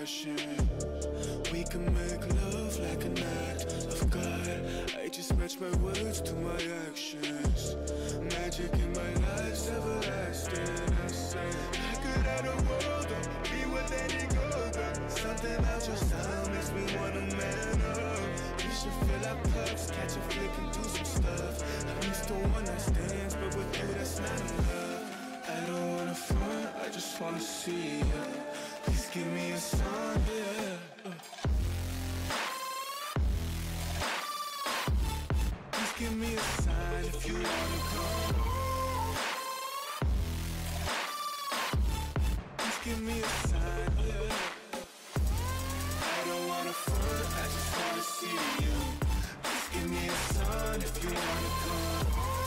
passion. We can make love like an act of God. I just match my words to my actions. Magic in my life's everlasting. I say I could have the world or be with any girl, but something about your style makes me wanna man up. We should fill our cups, catch a flick and do some stuff. I'm used to one night stands, but with you that's not enough. I don't wanna front, I just wanna see ya. Please give me a sign, yeah. Please give me a sign if you wanna come. Please give me a sign, yeah. I don't wanna front, I just wanna see you. Please give me a sign if you wanna come.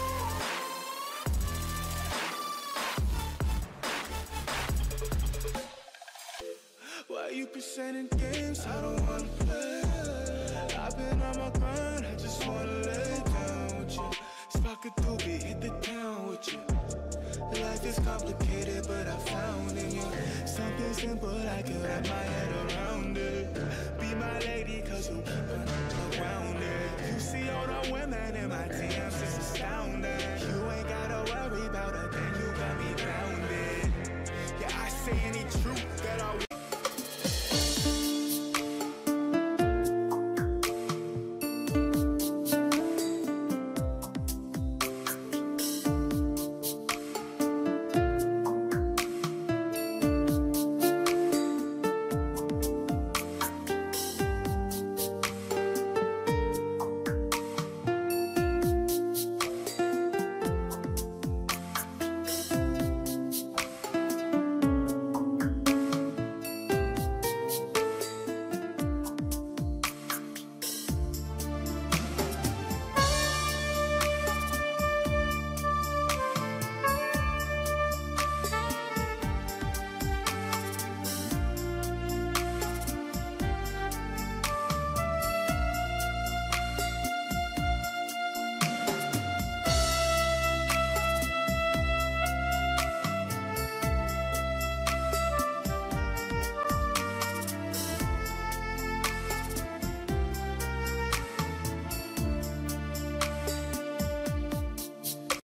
Why you presenting games I don't wanna play? I've been on my grind, I just wanna lay down with you. Spark a doobie, hit the town with you. Life is complicated, but I found in you something simple, I can wrap my head around it. Be my lady, cause you keep it grounded. You see all the women in my DMs, it's astounding. You ain't gotta worry about a thing, you got me grounded. Yeah, I say any truth that I